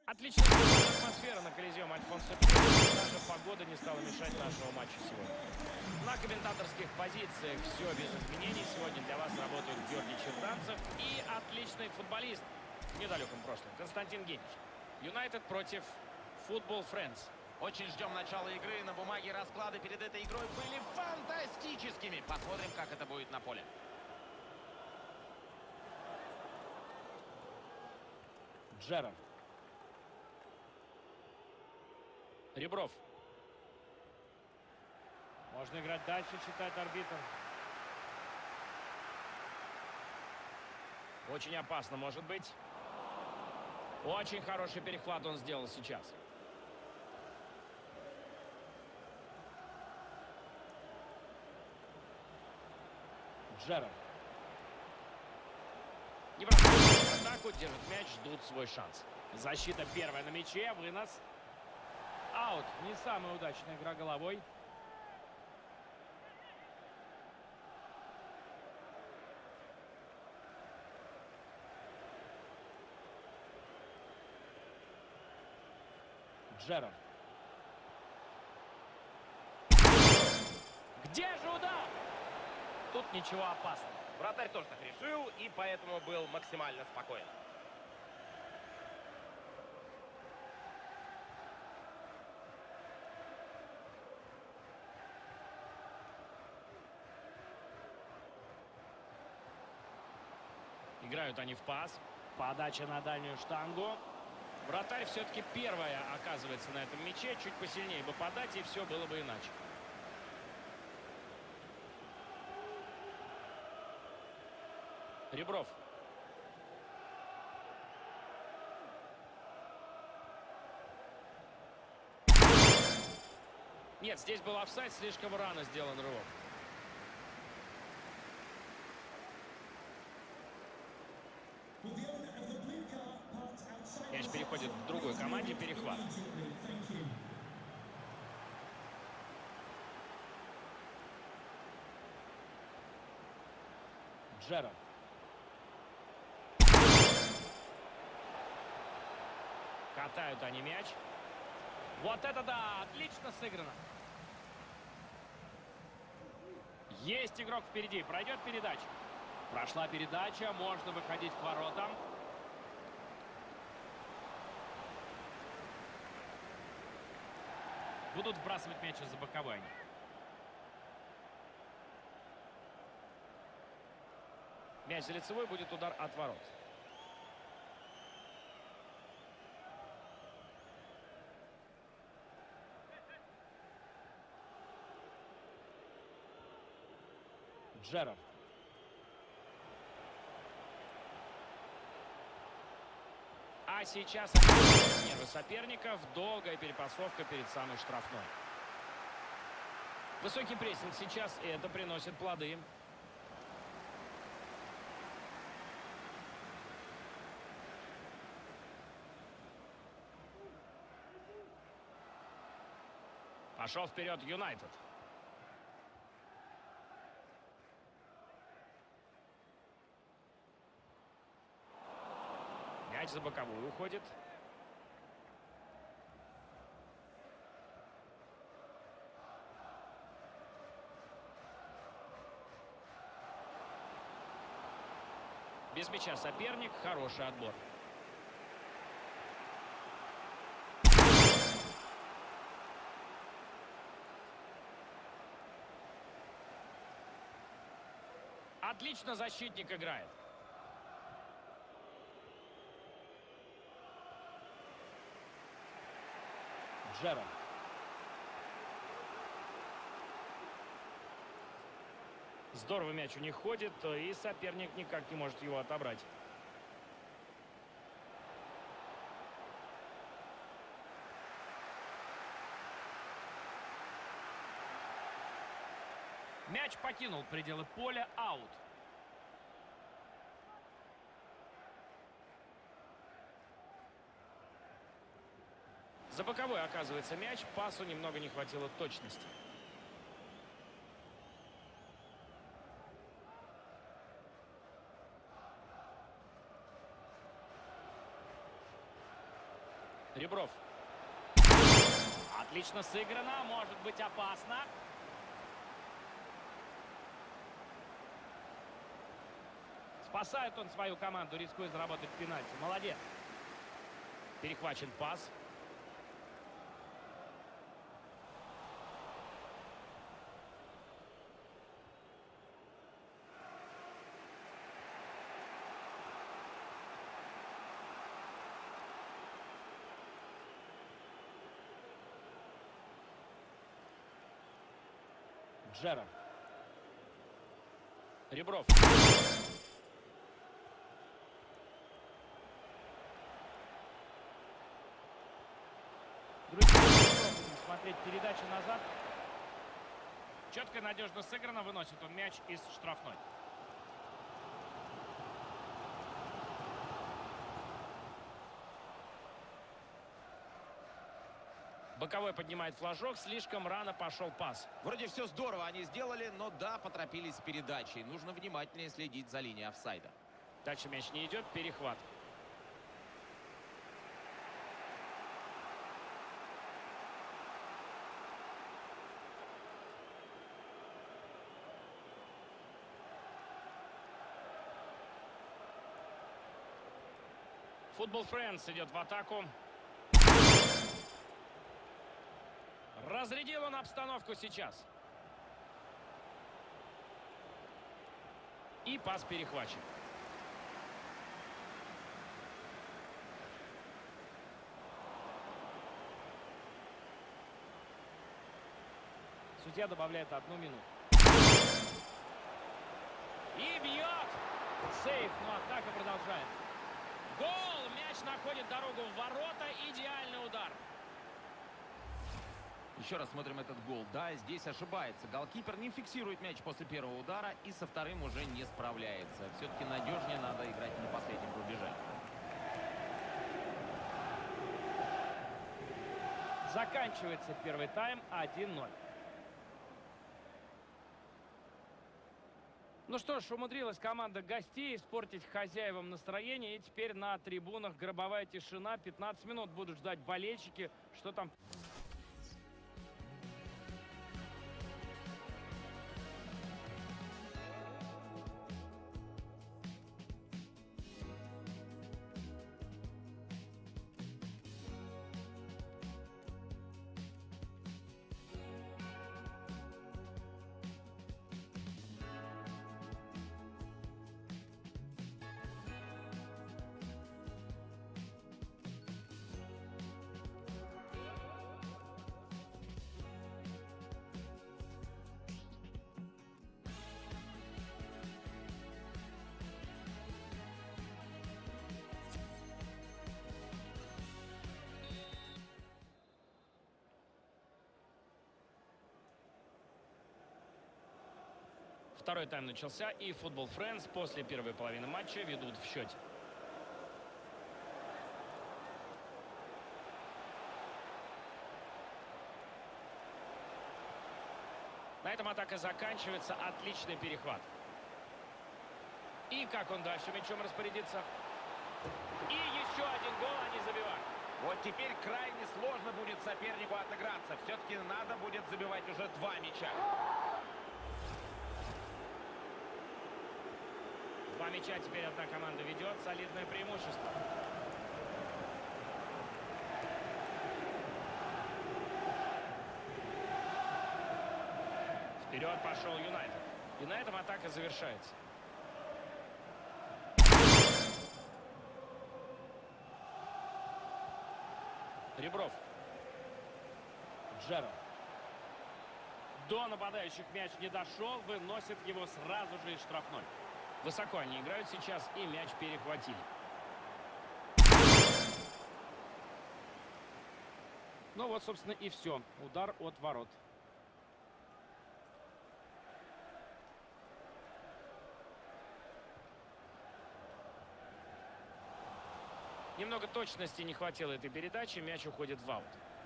Отличная атмосфера на Колизеум Альфонсо Пьеро. Даже погода не стала мешать нашему матчу сегодня. На комментаторских позициях все без изменений. Сегодня для вас работают Георгий Черданцев и отличный футболист в недалеком прошлом Константин Генич. Юнайтед против Football Friends. Очень ждем начала игры. На бумаге расклады перед этой игрой были фантастическими. Посмотрим, как это будет на поле. Джерард. Ребров. Можно играть дальше, читает арбитр. Очень опасно может быть. Очень хороший перехват он сделал сейчас. Джерард. Не бросает атаку, держит мяч, ждут свой шанс. Защита первая на мяче, вынос. Аут. Не самая удачная игра головой. Джерард. Где же удар? Тут ничего опасного. Вратарь тоже так решил и поэтому был максимально спокоен. Играют они в пас. Подача на дальнюю штангу. Вратарь все-таки первая оказывается на этом мяче. Чуть посильнее бы подать, и все было бы иначе. Ребров. Нет, здесь был офсайд, слишком рано сделан рывок. Мяч переходит к другой команде, перехват. Джерард. Катают они мяч. Вот это да! Отлично сыграно. Есть игрок впереди. Пройдет передача. Прошла передача. Можно выходить к воротам. Будут вбрасывать мяч из-за боковой. Мяч за лицевой, будет удар от ворот. Джерард. А сейчас нервы соперников. Долгая перепасовка перед самой штрафной. Высокий прессинг сейчас, и это приносит плоды. Пошел вперед Юнайтед. Мяч за боковую уходит. Без мяча соперник. Хороший отбор. Отлично защитник играет. Джерард. Здорово мяч у них ходит, и соперник никак не может его отобрать. Мяч покинул пределы поля. Аут. За боковой оказывается мяч. Пасу немного не хватило точности. Ребров. Отлично сыграно, может быть опасно. Спасает он свою команду, рискуя заработать пенальти. Молодец. Перехвачен пас. Джера. Ребров. Друзья, будем смотреть передачу назад. Четко и надежно сыграно. Выносит он мяч из штрафной. Боковой поднимает флажок. Слишком рано пошел пас. Вроде все здорово они сделали, но да, поторопились с передачей. Нужно внимательнее следить за линией офсайда. Дальше мяч не идет. Перехват. Футбол Френдс идет в атаку. Разрядил он обстановку сейчас. И пас перехвачен. Судья добавляет 1 минуту. И бьет. Сейф, но атака продолжается. Гол! Мяч находит дорогу в ворота. Идеальный удар. Еще раз смотрим этот гол. Да, здесь ошибается. Голкипер не фиксирует мяч после первого удара и со вторым уже не справляется. Все-таки надежнее надо играть на последнем рубеже. Заканчивается первый тайм 1-0. Ну что ж, умудрилась команда гостей испортить хозяевам настроение. И теперь на трибунах гробовая тишина. 15 минут будут ждать болельщики. Что там... Второй тайм начался, и футбол Френдс после первой половины матча ведут в счете. На этом атака заканчивается. Отличный перехват. И как он дальше мячом распорядится? И еще один гол они забивают. Вот теперь крайне сложно будет сопернику отыграться. Все-таки надо будет забивать уже 2 мяча. 2 мяча теперь одна команда ведет. Солидное преимущество. Вперед пошел Юнайтед. И на этом атака завершается. Ребров. Джера. До нападающих мяч не дошел. Выносит его сразу же из штрафной. Высоко они играют сейчас, и мяч перехватили. Ну вот, собственно, и все. Удар от ворот. Немного точности не хватило этой передачи. Мяч уходит в аут.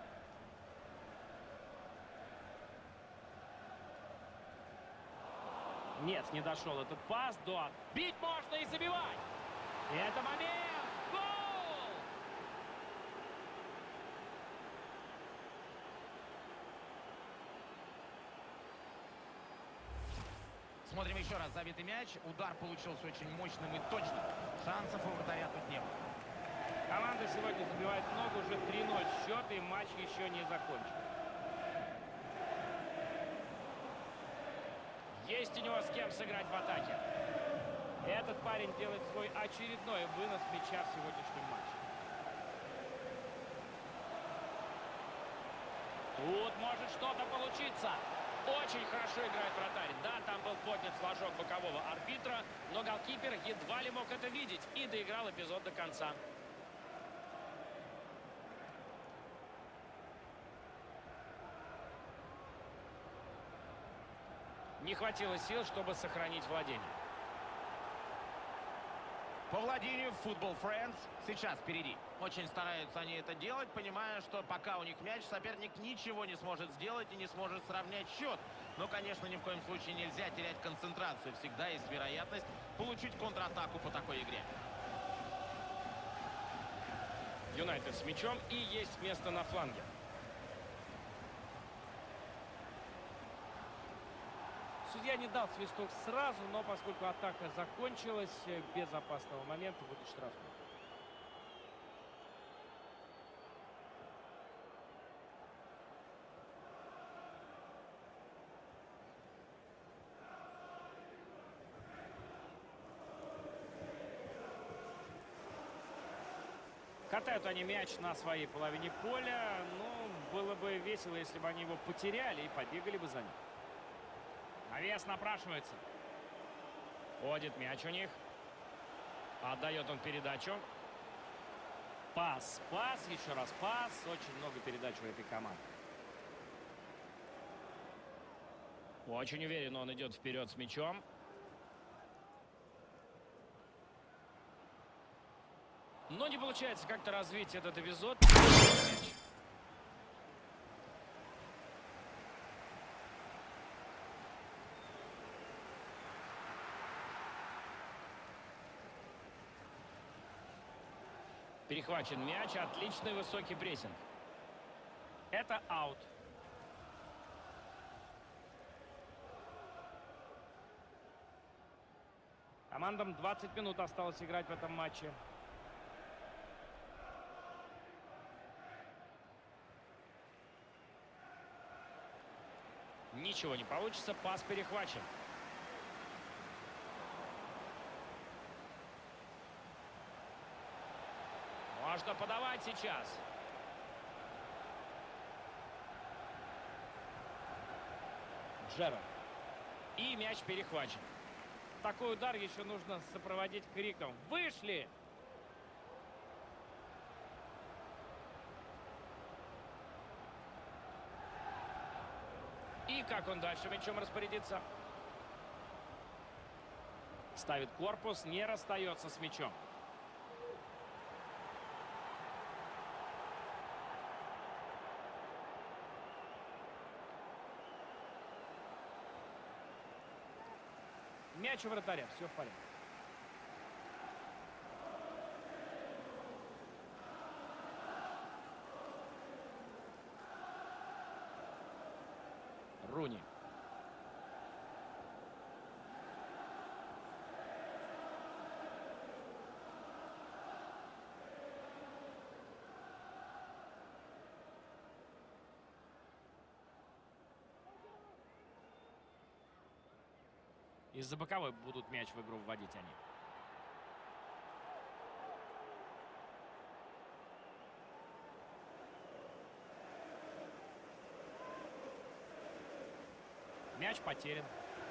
Нет, не дошел этот пас до... Бить можно и забивать! И это момент! Гол! Посмотрим еще раз. Забитый мяч. Удар получился очень мощным и точным. Шансов у вратаря тут не было. Команда сегодня забивает много, уже 3-0 счет, и матч еще не закончен. Есть у него с кем сыграть в атаке. Этот парень делает свой очередной вынос мяча в сегодняшнем матче. Тут может что-то получиться. Очень хорошо играет вратарь. Да, там был поднят флажок бокового арбитра, но голкипер едва ли мог это видеть и доиграл эпизод до конца. Не хватило сил, чтобы сохранить владение. По владению Football Friends сейчас впереди. Очень стараются они это делать, понимая, что пока у них мяч, соперник ничего не сможет сделать и не сможет сравнять счет. Но, конечно, ни в коем случае нельзя терять концентрацию. Всегда есть вероятность получить контратаку по такой игре. Юнайтед с мячом и есть место на фланге. Судья не дал свисток сразу, но поскольку атака закончилась, без опасного момента будет штрафной. Катают они мяч на своей половине поля. Ну, было бы весело, если бы они его потеряли и побегали бы за ним. Навес напрашивается. Ходит мяч у них. Отдает он передачу. Пас, пас, еще раз пас. Очень много передач у этой команды. Очень уверенно он идет вперед с мячом. Но не получается как-то развить этот эпизод. Мяч. Перехвачен мяч. Отличный высокий прессинг. Это аут. Командам 20 минут осталось играть в этом матче. Ничего не получится. Пас перехвачен. Можно подавать сейчас. Джерард. И мяч перехвачен. Такой удар еще нужно сопроводить криком. Вышли! И как он дальше мячом распорядится? Ставит корпус, не расстается с мячом. Мяч у вратаря. Все в порядке. Руни. Из-за боковой будут мяч в игру вводить они. Мяч потерян.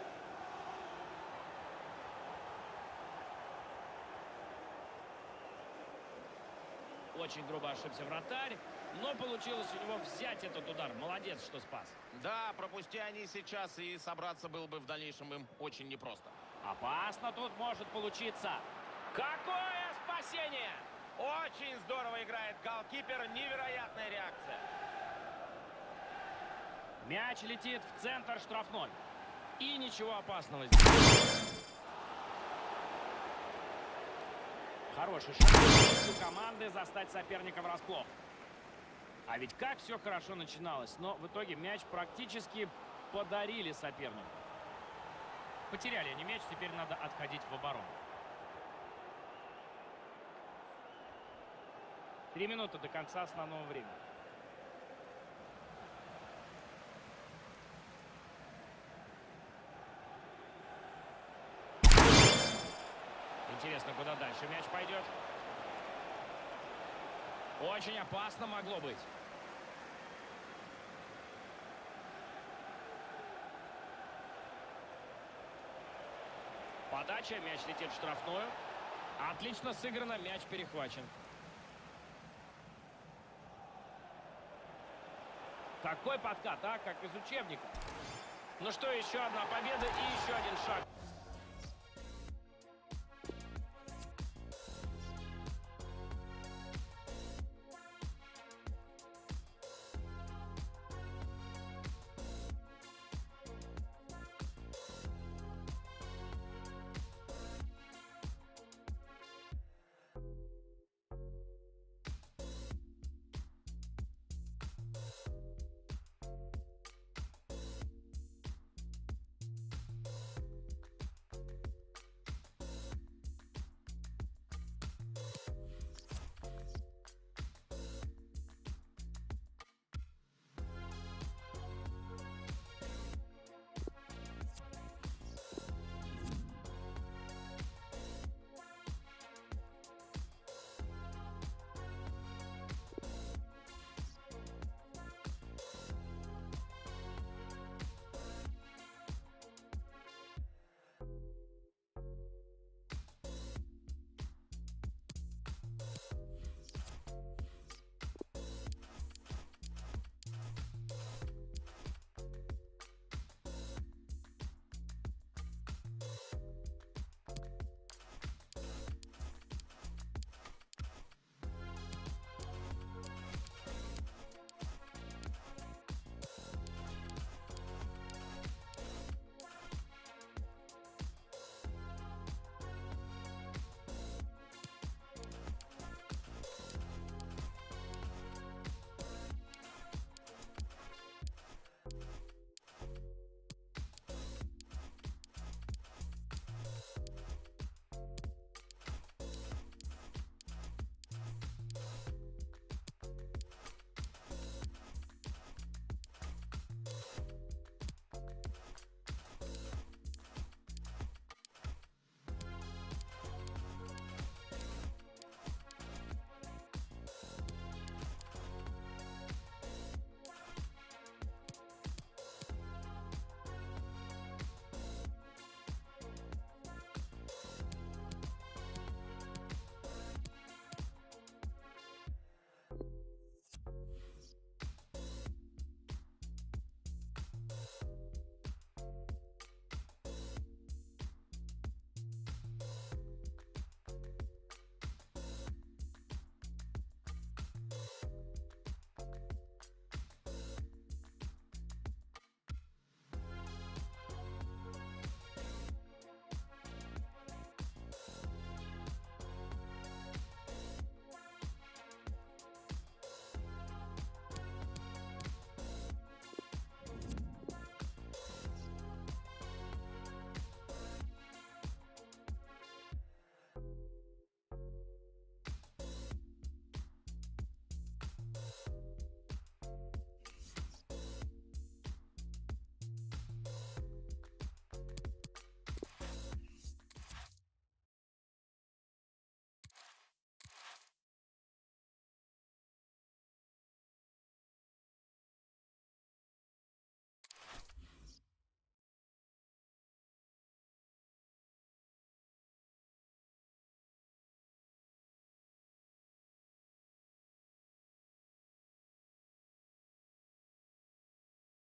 Очень грубо ошибся вратарь, но получилось у него взять этот удар. Молодец, что спас. Да, пропусти они сейчас, и собраться было бы в дальнейшем им очень непросто. Опасно тут может получиться. Какое спасение! Очень здорово играет голкипер. Невероятная реакция. Мяч летит в центр штрафной. И ничего опасного здесь. Хороший шанс у команды застать соперника врасплох. А ведь как все хорошо начиналось. Но в итоге мяч практически подарили сопернику. Потеряли они мяч, теперь надо отходить в оборону. 3 минуты до конца основного времени. Интересно, куда дальше мяч пойдет. Очень опасно могло быть. Подача, мяч летит в штрафную. Отлично сыграно, мяч перехвачен. Такой подкат, а, как из учебника. Ну что, еще одна победа и еще один шаг